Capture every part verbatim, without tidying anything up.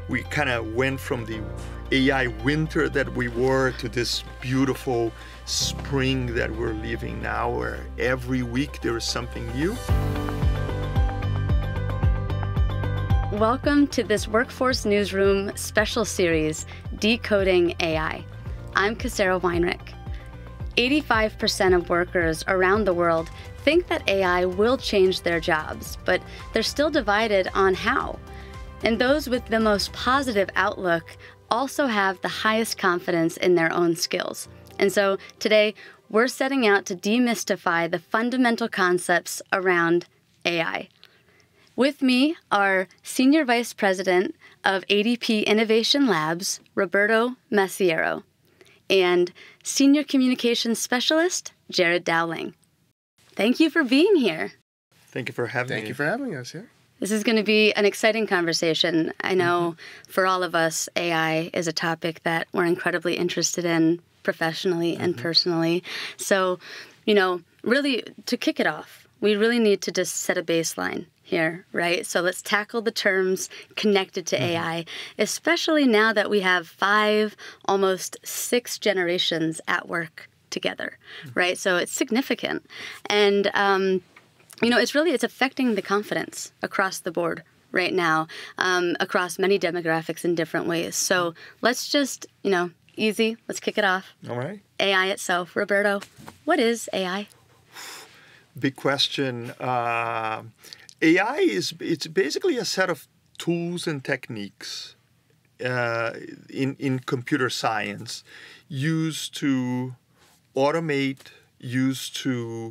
we kind of went from the A I winter that we were to this beautiful spring that we're living now, where every week there is something new. Welcome to this Workforce Newsroom special series, Decoding A I. I'm Casera Weinrich. eighty-five percent of workers around the world think that A I will change their jobs, but they're still divided on how. And those with the most positive outlook also have the highest confidence in their own skills. And so today, we're setting out to demystify the fundamental concepts around A I. With me are Senior Vice President of A D P Innovation Labs, Roberto Maciero, and Senior Communications Specialist, Jared Dowling. Thank you for being here. Thank you for having Thank me. Thank you for having us, yeah. This is going to be an exciting conversation. I know mm-hmm. for all of us, A I is a topic that we're incredibly interested in professionally mm-hmm. and personally. So, you know, really to kick it off, we really need to just set a baseline here, right? So let's tackle the terms connected to mm-hmm. A I, especially now that we have five, almost six generations at work together, mm-hmm. right? So it's significant. And, um, you know, it's really, it's affecting the confidence across the board right now, um, across many demographics in different ways. So let's just, you know, easy, let's kick it off. All right. A I itself. Roberto, what is A I? Big question. Uh, A I is, it's basically a set of tools and techniques uh, in, in computer science used to automate, used to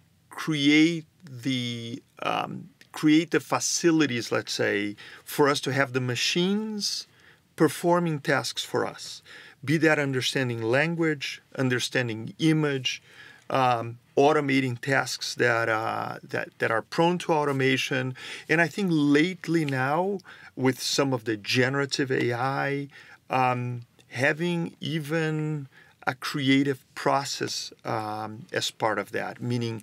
create the um, create the facilities, let's say, for us to have the machines performing tasks for us. Be that understanding language, understanding image, um, automating tasks that uh, that that are prone to automation. And I think lately now, with some of the generative A I, um, having even a creative process um, as part of that, meaning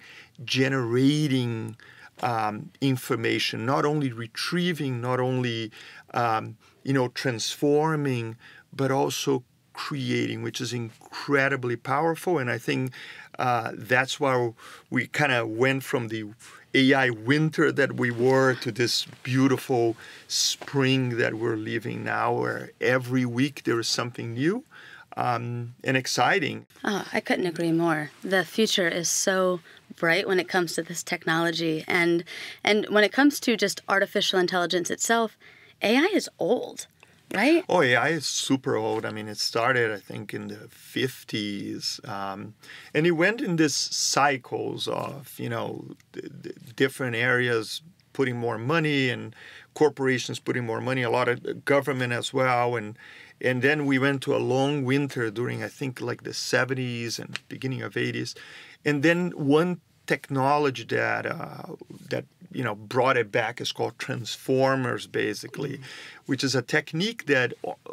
generating um, information, not only retrieving, not only um, you know transforming, but also creating, which is incredibly powerful. And I think uh, that's why we kind of went from the A I winter that we were to this beautiful spring that we're living now, where every week there is something new. Um, and exciting. Oh, I couldn't agree more. The future is so bright when it comes to this technology. And and when it comes to just artificial intelligence itself, A I is old, right? Oh, A I is super old. I mean, it started, I think, in the fifties. Um, and it went in this cycles of, you know, d- d- different areas putting more money and corporations putting more money, a lot of government as well. And And then we went to a long winter during, I think, like the seventies and beginning of eighties. And then one technology that, uh, that you know, brought it back is called transformers, basically, mm-hmm. which is a technique that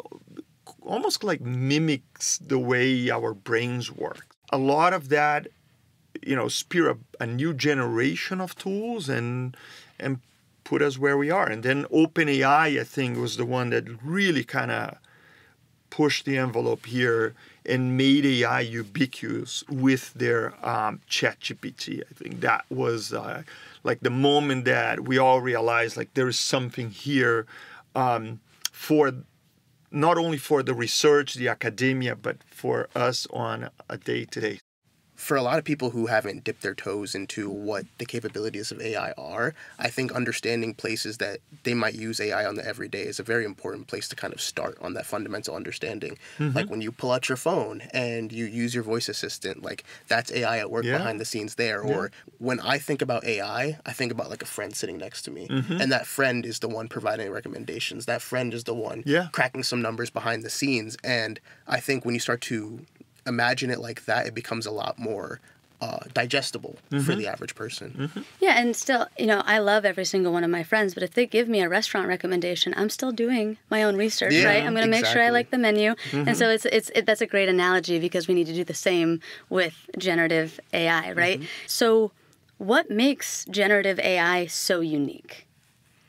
almost like mimics the way our brains work. A lot of that, you know, spear a, a new generation of tools and and put us where we are. And then OpenAI, I think, was the one that really kind of pushed the envelope here and made A I ubiquitous with their um, ChatGPT. I think that was uh, like the moment that we all realized like there is something here um, for not only for the research, the academia, but for us on a day-to-day. For a lot of people who haven't dipped their toes into what the capabilities of A I are, I think understanding places that they might use A I on the everyday is a very important place to kind of start on that fundamental understanding. Mm-hmm. Like when you pull out your phone and you use your voice assistant, like that's A I at work yeah. behind the scenes there. Yeah. Or when I think about A I, I think about like a friend sitting next to me. Mm-hmm. And that friend is the one providing recommendations. That friend is the one yeah. cracking some numbers behind the scenes. And I think when you start to imagine it like that, it becomes a lot more uh, digestible mm-hmm. for the average person. Mm-hmm. Yeah, and still, you know, I love every single one of my friends, but if they give me a restaurant recommendation, I'm still doing my own research, yeah, right? I'm going to exactly. make sure I like the menu. Mm-hmm. And so it's it's it, that's a great analogy because we need to do the same with generative A I, right? Mm-hmm. So what makes generative A I so unique?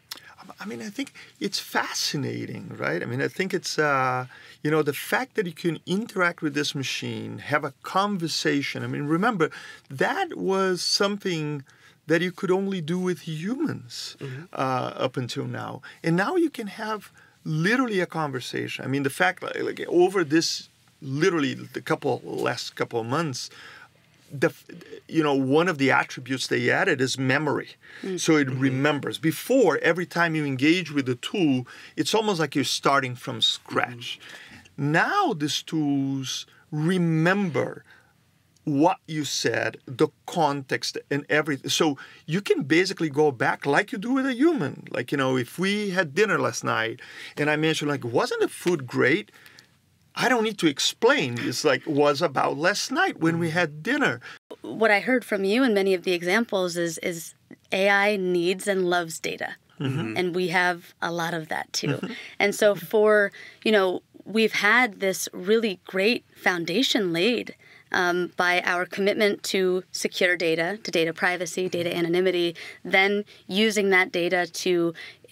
I mean, I think it's fascinating, right? I mean, I think it's, uh, you know, the fact that you can interact with this machine, have a conversation. I mean, remember, that was something that you could only do with humans mm-hmm. uh, up until now. And now you can have literally a conversation. I mean, the fact, like, like over this, literally the couple, last couple of months, the, you know, one of the attributes they added is memory. Mm-hmm. So it remembers. Before, every time you engage with the tool, it's almost like you're starting from scratch. Mm-hmm. Now these tools remember what you said, the context and everything. So you can basically go back like you do with a human. Like, you know, if we had dinner last night and I mentioned, like, wasn't the food great? I don't need to explain. It's like, was about last night when we had dinner. What I heard from you in many of the examples is, is A I needs and loves data. Mm-hmm. And we have a lot of that too. Mm-hmm. And so for, you know, we've had this really great foundation laid Um, by our commitment to secure data, to data privacy, data anonymity, then using that data to,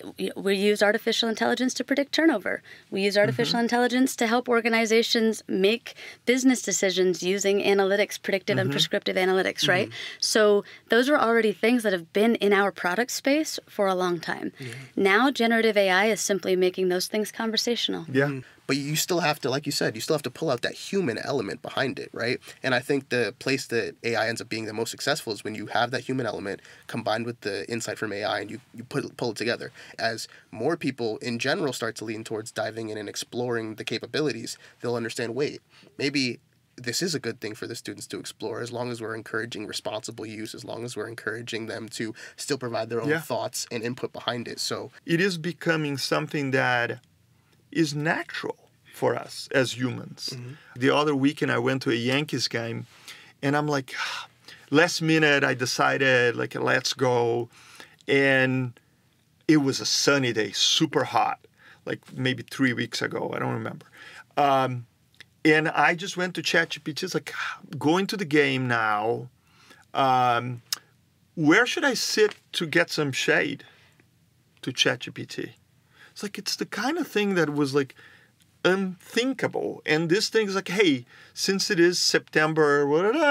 we use artificial intelligence to predict turnover. We use artificial mm-hmm. intelligence to help organizations make business decisions using analytics, predictive mm-hmm. and prescriptive analytics, mm-hmm. right? So those are already things that have been in our product space for a long time. Mm-hmm. Now generative A I is simply making those things conversational. Yeah. Mm-hmm. But you still have to, like you said, you still have to pull out that human element behind it, right? And I think the place that A I ends up being the most successful is when you have that human element combined with the insight from A I and you, you put pull it together. As more people in general start to lean towards diving in and exploring the capabilities, they'll understand, wait, maybe this is a good thing for the students to explore as long as we're encouraging responsible use, as long as we're encouraging them to still provide their own yeah. thoughts and input behind it. So it is becoming something that is natural for us as humans. Mm-hmm. The other weekend I went to a Yankees game and I'm like, last minute I decided, like, let's go. And it was a sunny day, super hot, like maybe three weeks ago. I don't remember. Um, and I just went to ChatGPT. It's like, going to the game now. Um, where should I sit to get some shade? To ChatGPT. It's like, it's the kind of thing that was like unthinkable. And this thing is like, hey, since it is September,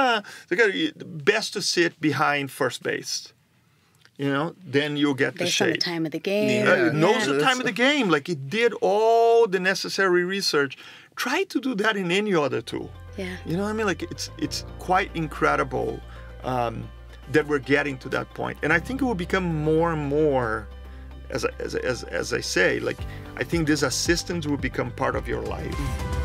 best to sit behind first base. You know, then you'll get the Based shade. on the time of the game. Uh, Yeah. it knows Yeah. the time of the game. Like, it did all the necessary research. Try to do that in any other tool. Yeah. You know what I mean? Like, it's it's quite incredible um, that we're getting to that point. And I think it will become more and more, as, as, as, as I say, like, I think these assistants will become part of your life.